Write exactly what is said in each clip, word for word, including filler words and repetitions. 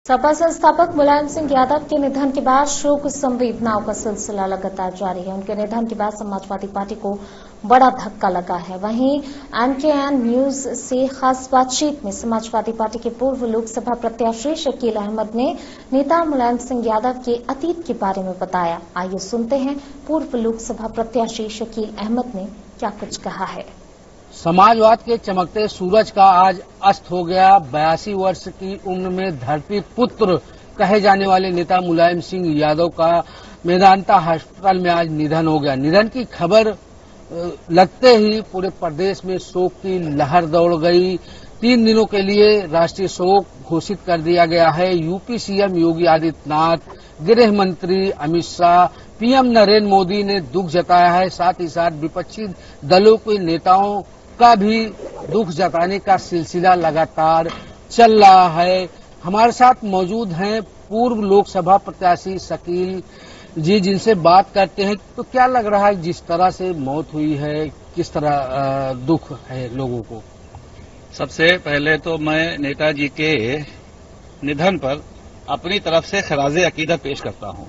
सपा संस्थापक मुलायम सिंह यादव के निधन के बाद शोक संवेदनाओं का सिलसिला लगातार जारी है। उनके निधन के बाद समाजवादी पार्टी को बड़ा धक्का लगा है। वहीं एनकेएन न्यूज से खास बातचीत में समाजवादी पार्टी के पूर्व लोकसभा प्रत्याशी शकील अहमद ने नेता मुलायम सिंह यादव के अतीत के बारे में बताया। आइए सुनते हैं पूर्व लोकसभा प्रत्याशी शकील अहमद ने क्या कुछ कहा है। समाजवाद के चमकते सूरज का आज अस्त हो गया। बयासी वर्ष की उम्र में धरती पुत्र कहे जाने वाले नेता मुलायम सिंह यादव का मेदांता अस्पताल में आज निधन हो गया। निधन की खबर लगते ही पूरे प्रदेश में शोक की लहर दौड़ गई। तीन दिनों के लिए राष्ट्रीय शोक घोषित कर दिया गया है। यूपी सीएम योगी आदित्यनाथ, गृह मंत्री अमित शाह, पीएम नरेंद्र मोदी ने दुख जताया है। साथ ही साथ विपक्षी दलों के नेताओं का भी दुख जताने का सिलसिला लगातार चल रहा है। हमारे साथ मौजूद हैं पूर्व लोकसभा प्रत्याशी शकील जी, जिनसे बात करते हैं। तो क्या लग रहा है जिस तरह से मौत हुई है, किस तरह दुख है लोगों को? सबसे पहले तो मैं नेताजी के निधन पर अपनी तरफ से खराजे अकीदत पेश करता हूं।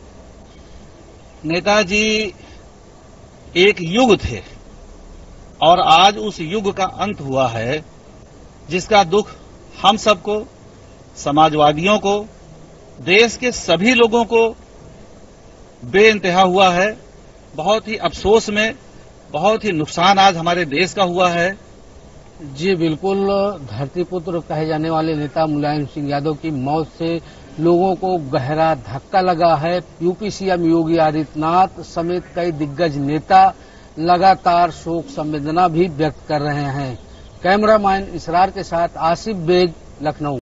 नेताजी एक युग थे और आज उस युग का अंत हुआ है, जिसका दुख हम सबको, समाजवादियों को, देश के सभी लोगों को बेइंतहा हुआ है। बहुत ही अफसोस में बहुत ही नुकसान आज हमारे देश का हुआ है। जी बिल्कुल, धरतीपुत्र कहे जाने वाले नेता मुलायम सिंह यादव की मौत से लोगों को गहरा धक्का लगा है। यूपी सीएम योगी आदित्यनाथ समेत कई दिग्गज नेता लगातार शोक संवेदना भी व्यक्त कर रहे हैं। कैमरामैन इसरार के साथ आसिफ बेग, लखनऊ।